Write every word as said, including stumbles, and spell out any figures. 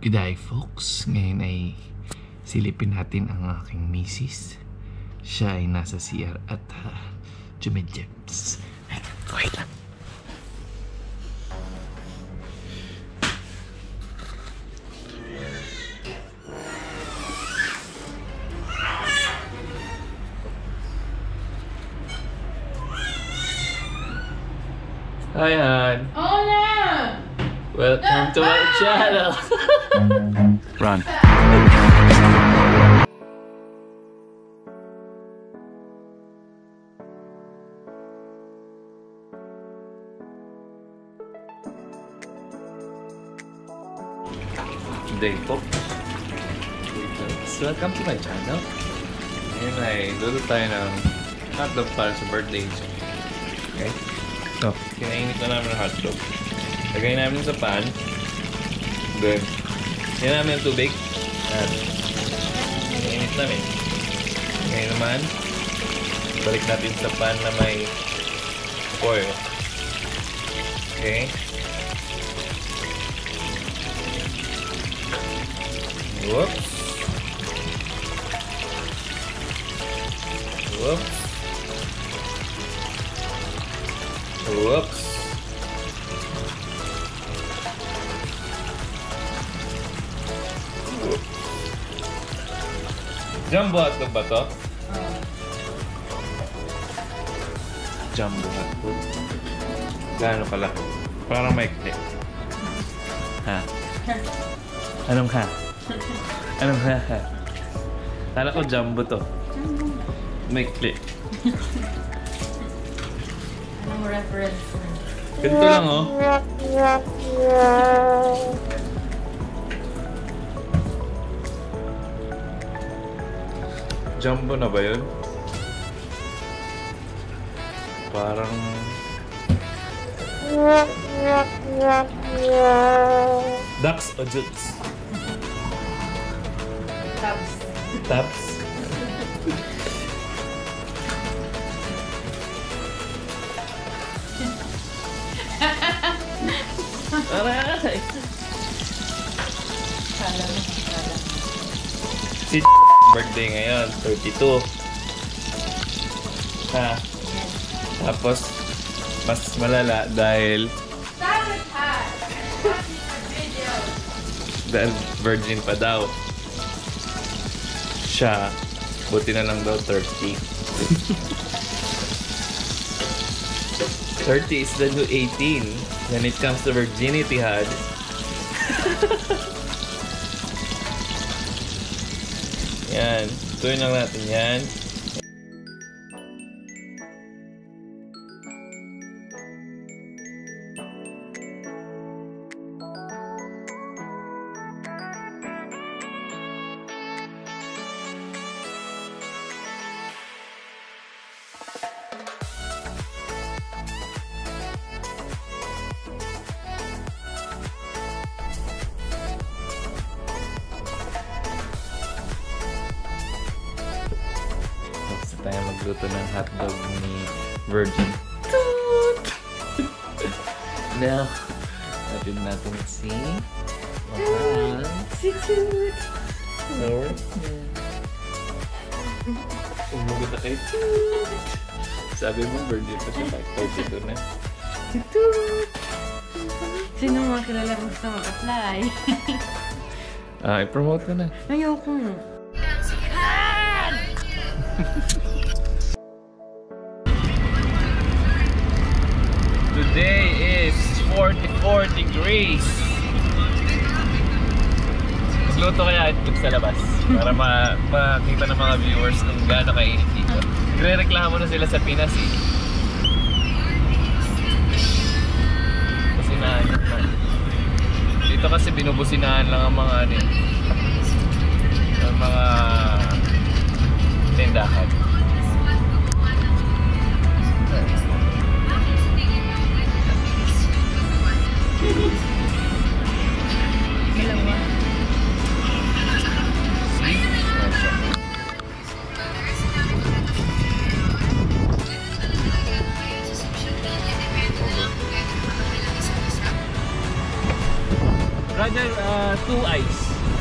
Good day folks, ngayon ay silipin natin ang aking misis. Siya ay nasa C R at uh, jumidjips. Wait lang. Hi, Han. Hola! Welcome to my channel. Run. Day po. So, welcome to my channel. Ngayon ay luto tayo ng hotdog para sa birthday. Okay? So, kinainit na namin ang hotdog. Lagay namin sa pan. Then, yan namin ang tubig. At, kinainit namin. Ngayon naman, balik natin sa pan na may oil. Okay? Whoops. Whoops. Whoops. Jumbo hotdog ba to? Jumbo hotdog. Gaano pala? Parang maikli. Ha? Anong ha? Anong ha ha? Kala ko jumbo to. Maikli. Anong reference? Ganito lang oh. Jumbo na ba yun? Parang... Ducks o jutes? Tabs. Tabs? Aray! Kala mo, kala mo. Si birthday ngayon, thirty-two. Ha? Tapos, mas malala dahil... dahil virgin pa daw. Siya, buti na lang daw thirty. thirty is the new eighteen when it comes to virginity, had. Yan. Tuloy lang natin yan. Tayo magluto ng hotdog ni Virgin. Toot! Now, natin natin si Mahal. Si Toot! Alright. Umugot na kay Toot! Sabi mo, Virgin pa siya, thirty-two na. Si Toot! Sino mga kilala mo gusto mag-apply? Ah, i-promote ko na. Ayoko. Today is forty-four degrees. Magluto kaya itlog sa labas para ma makita ng mga viewers kung gaano kainit dito. Nagre-reklamo na sila sa Pinas eh. Businahan naman. Dito kasi binubusinahan lang ang mga ano, ang mga tindahan. Dalawa. Rather, uh, two ice.